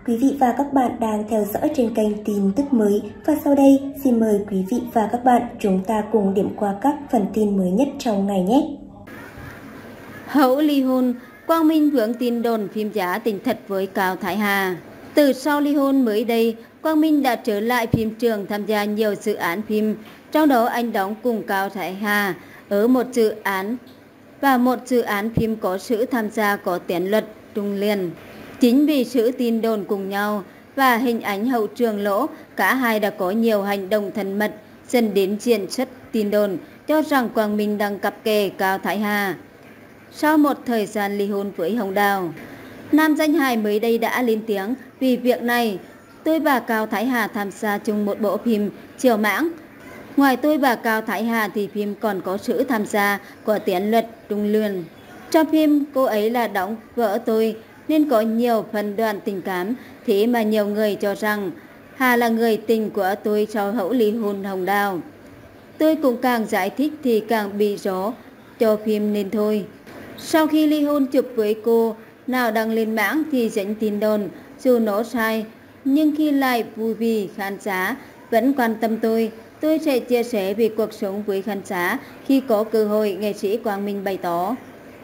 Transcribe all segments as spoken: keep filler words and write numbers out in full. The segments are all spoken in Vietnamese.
Quý vị và các bạn đang theo dõi trên kênh tin tức mới và sau đây xin mời quý vị và các bạn chúng ta cùng điểm qua các phần tin mới nhất trong ngày nhé. Hậu ly hôn, Quang Minh vướng tin đồn phim giả tình thật với Cao Thái Hà. Từ sau ly hôn mới đây, Quang Minh đã trở lại phim trường tham gia nhiều dự án phim, trong đó anh đóng cùng Cao Thái Hà ở một dự án và một dự án phim có sự tham gia của Tiến Luật Trung Liên. Chính vì sự tin đồn cùng nhau và hình ảnh hậu trường lỗ, cả hai đã có nhiều hành động thân mật, dần đến diễn xuất tin đồn cho rằng Quang Minh đang cặp kè Cao Thái Hà. Sau một thời gian ly hôn với Hồng Đào, nam danh hài mới đây đã lên tiếng vì việc này. Tôi và Cao Thái Hà tham gia chung một bộ phim Chiều Mãng. Ngoài tôi và Cao Thái Hà thì phim còn có sự tham gia của Tiến Luật Trung Liên. Trong phim cô ấy là đóng vợ tôi nên có nhiều phần đoạn tình cảm, thế mà nhiều người cho rằng Hà là người tình của tôi sau hậu ly hôn Hồng Đào. Tôi cũng càng giải thích thì càng bị rối cho phim nên thôi. Sau khi ly hôn chụp với cô nào đăng lên mạng thì dẫn tin đồn, dù nó sai nhưng khi lại vui vì khán giả vẫn quan tâm tôi, tôi sẽ chia sẻ về cuộc sống với khán giả khi có cơ hội, nghệ sĩ Quang Minh bày tỏ.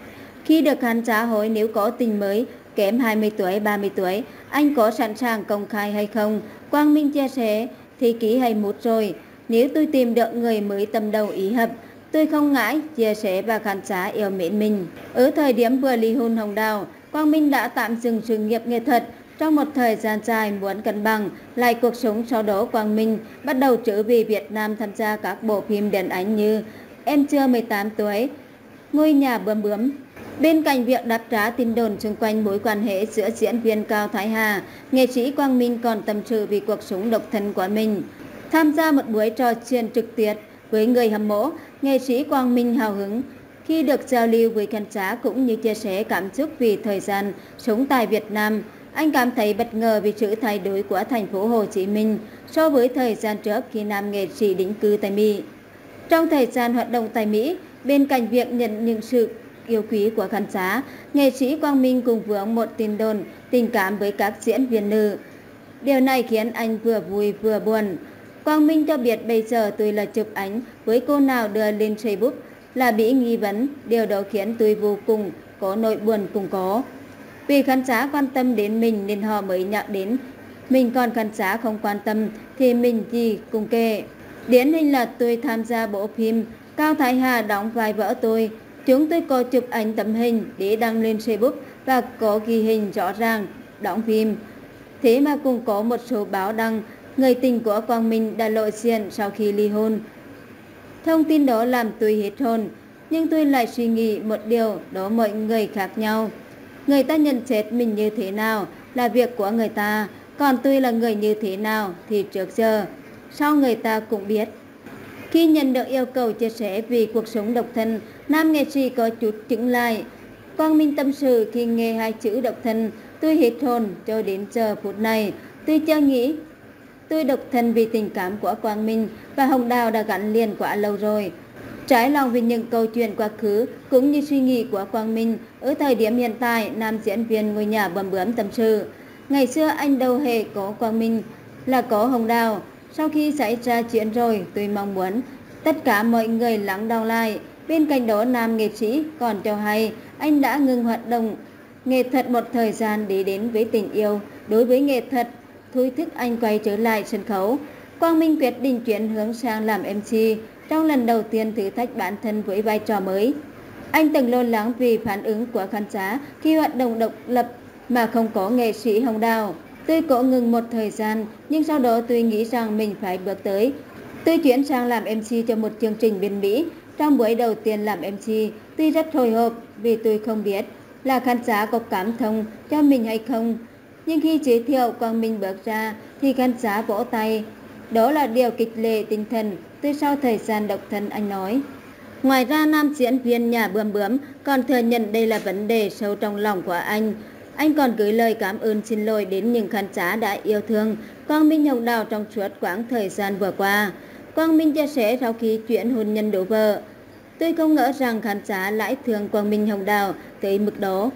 Khi được khán giả hỏi nếu có tình mới kém hai mươi tuổi, ba mươi tuổi, anh có sẵn sàng công khai hay không? Quang Minh chia sẻ, thì ký hay mút rồi, nếu tôi tìm được người mới tâm đầu ý hợp, tôi không ngại chia sẻ và khán giả yêu mến mình. Ở thời điểm vừa ly hôn Hồng Đào, Quang Minh đã tạm dừng sự nghiệp nghệ thuật trong một thời gian dài muốn cân bằng lại cuộc sống. Sau đó Quang Minh bắt đầu trở về Việt Nam tham gia các bộ phim điện ảnh như Em Chưa mười tám tuổi, Ngôi Nhà Bướm Bướm. Bên cạnh việc đáp trả tin đồn xung quanh mối quan hệ giữa diễn viên Cao Thái Hà, nghệ sĩ Quang Minh còn tâm sự về cuộc sống độc thân của mình. Tham gia một buổi trò chuyện trực tiếp với người hâm mộ, nghệ sĩ Quang Minh hào hứng khi được giao lưu với khán giả cũng như chia sẻ cảm xúc vì thời gian sống tại Việt Nam. Anh cảm thấy bất ngờ vì sự thay đổi của thành phố Hồ Chí Minh so với thời gian trước khi nam nghệ sĩ định cư tại Mỹ. Trong thời gian hoạt động tại Mỹ, bên cạnh việc nhận những sự yêu quý của khán giả, nghệ sĩ Quang Minh cũng vướng một tin đồn tình cảm với các diễn viên nữ. Điều này khiến anh vừa vui vừa buồn. Quang Minh cho biết bây giờ tôi là chụp ảnh với cô nào đưa lên Facebook là bị nghi vấn, điều đó khiến tôi vô cùng có nỗi buồn cùng có. Vì khán giả quan tâm đến mình nên họ mới nhắc đến mình, còn khán giả không quan tâm thì mình gì cùng kệ. Điển hình là tôi tham gia bộ phim Cao Thái Hà đóng vai vợ tôi. Chúng tôi có chụp ảnh tấm hình để đăng lên Facebook và có ghi hình rõ ràng đóng phim. Thế mà cũng có một số báo đăng người tình của Quang Minh đã lộ diện sau khi ly hôn. Thông tin đó làm tôi hết hồn, nhưng tôi lại suy nghĩ một điều, đó mọi người khác nhau. Người ta nhận xét mình như thế nào là việc của người ta, còn tôi là người như thế nào thì trước giờ, sau người ta cũng biết. Khi nhận được yêu cầu chia sẻ vì cuộc sống độc thân, nam nghệ sĩ có chút chững lại. Quang Minh tâm sự khi nghe hai chữ độc thân, tôi hết hồn cho đến giờ phút này. Tôi chưa nghĩ tôi độc thân vì tình cảm của Quang Minh và Hồng Đào đã gắn liền quá lâu rồi. Trái lòng vì những câu chuyện quá khứ cũng như suy nghĩ của Quang Minh ở thời điểm hiện tại, nam diễn viên Ngôi Nhà Bướm Bướm tâm sự. Ngày xưa anh đâu hề có Quang Minh, là có Hồng Đào. Sau khi xảy ra chuyện rồi, tôi mong muốn tất cả mọi người lắng đọng lại. Bên cạnh đó, nam nghệ sĩ còn cho hay anh đã ngừng hoạt động nghệ thuật một thời gian để đến với tình yêu. Đối với nghệ thuật, thôi thúc anh quay trở lại sân khấu. Quang Minh quyết định chuyển hướng sang làm em xê trong lần đầu tiên thử thách bản thân với vai trò mới. Anh từng lo lắng vì phản ứng của khán giả khi hoạt động độc lập mà không có nghệ sĩ Hồng Đào. Tôi có ngừng một thời gian, nhưng sau đó tôi nghĩ rằng mình phải bước tới. Tôi chuyển sang làm em xê cho một chương trình bên Mỹ. Trong buổi đầu tiên làm em xê, tôi rất hồi hộp vì tôi không biết là khán giả có cảm thông cho mình hay không. Nhưng khi giới thiệu Quang Minh bước ra thì khán giả vỗ tay. Đó là điều kịch lệ tinh thần tôi sau thời gian độc thân, anh nói. Ngoài ra, nam diễn viên Nhà Bướm Bướm còn thừa nhận đây là vấn đề sâu trong lòng của anh. Anh còn gửi lời cảm ơn xin lỗi đến những khán giả đã yêu thương Quang Minh Hồng Đào trong suốt quãng thời gian vừa qua. Quang Minh chia sẻ sau khi chuyện hôn nhân đổ vỡ, tôi không ngờ rằng khán giả lại thương Quang Minh Hồng Đào tới mức đó.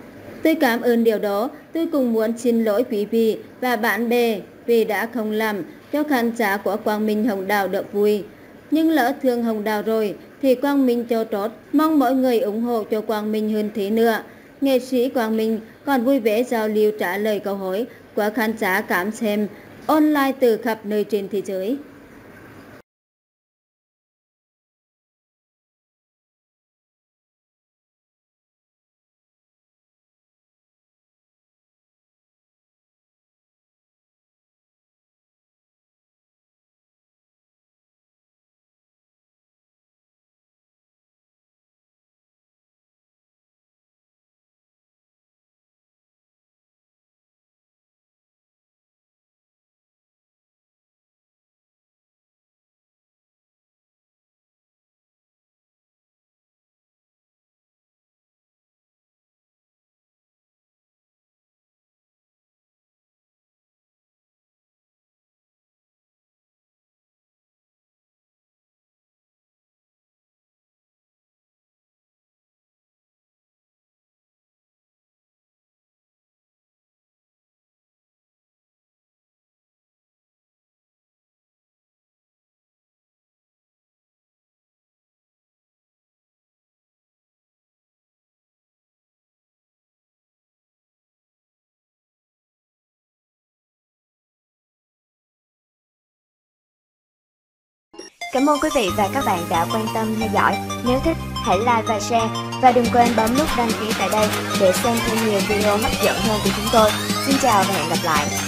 Tôi cảm ơn điều đó. Tôi cũng muốn xin lỗi quý vị và bạn bè vì đã không làm cho khán giả của Quang Minh Hồng Đào được vui. Nhưng lỡ thương Hồng Đào rồi thì Quang Minh cho tốt. Mong mọi người ủng hộ cho Quang Minh hơn thế nữa. Nghệ sĩ Quang Minh còn vui vẻ giao lưu trả lời câu hỏi của khán giả cảm xem online từ khắp nơi trên thế giới. Cảm ơn quý vị và các bạn đã quan tâm theo dõi. Nếu thích, hãy like và share. Và đừng quên bấm nút đăng ký tại đây để xem thêm nhiều video hấp dẫn hơn của chúng tôi. Xin chào và hẹn gặp lại.